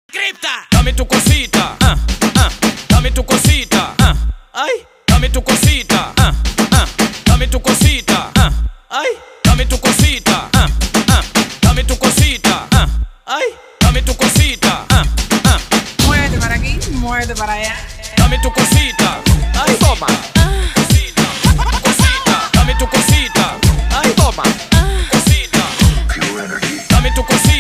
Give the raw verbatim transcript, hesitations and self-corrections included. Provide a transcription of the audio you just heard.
Cripta. Dame tu cosita, ah, ah. Dame tu cosita, ah, ay. Dame tu cosita, ah, ah. Dame tu cosita, ah, ay. Dame tu cosita, ah, ah. Dame tu cosita, ah, ay. Dame tu cosita, ah, ah. Muévete para aquí, muévete para allá. Dame tu cosita, ay, toma. Cosita, cosita. Dame tu cosita, ay, toma. Cosita, dame tu cosita.